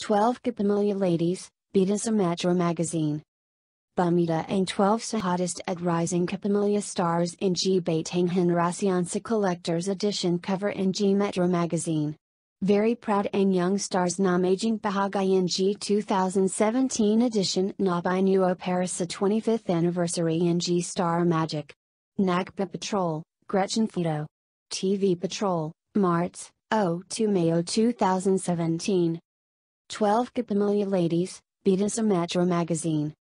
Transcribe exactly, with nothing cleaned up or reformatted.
twelve Kapamilya ladies, bida Metro magazine. Bumida ang twelve sa hottest at rising Kapamilya stars in G Batang Henerasyon sa collector's edition cover in G Metro magazine. Very proud ang young stars na maging bahagi in G two thousand seventeen edition na binuo para sa twenty-fifth anniversary in G Star Magic. Nagpa-Patrol, Gretchen Fullido. T V Patrol, Martes to Mayo two thousand seventeen. twelve Kapamilya ladies, bida Metro magazine.